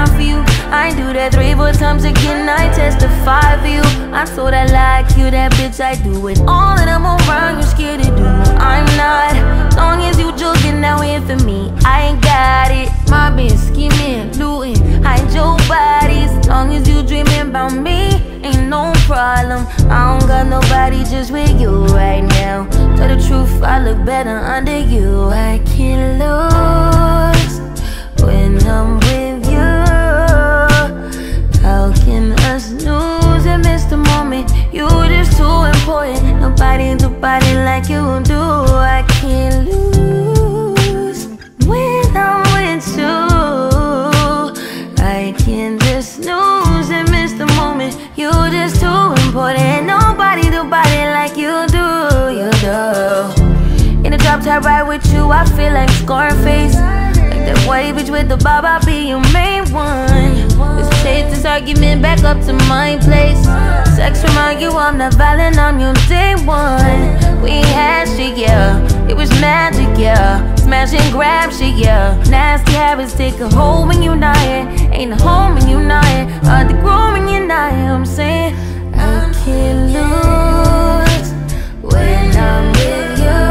die for you. I do that 3-4 times again, I testify for you. I told I like you, that bitch, I do it. All that I'm around, you're scared to do. I'm not, long as you joking, now in for me, I ain't got it. My bitch scheming, looting, hide your bodies. Long as you dreaming about me, ain't no problem. I don't got nobody just with you right now. Tell the truth, I look better under you. I can't lose when I'm with you. How can us lose and miss the moment? You just too important. Nobody do body like you do. I can't lose when I'm with you. I can't just snooze and miss the moment. You just too important. Nobody do body like you do. You do. In the drop top ride with you, I feel like Scarface. Like that white bitch with the bob, I'll be your main one. Let's take this argument back up to my place. Sex remind you I'm not violent, I'm your day one. We had shit, yeah, it was magic, yeah. Smash and grab shit, yeah. Nasty habits take a hold when you're not here. Ain't a home when you're not here. Hard to grow when you're not here. I'm saying I can't lose when I'm with you.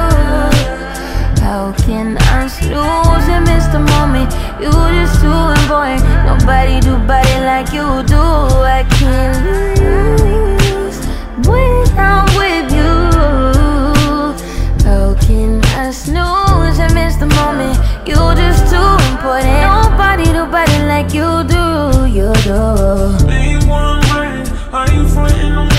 How can I lose and miss the moment? You just too important. Nobody do body like you do. I can't lose when I'm with you. How can I snooze and miss the moment? You just too important. Nobody do body like you do. You do. Are you frontin' on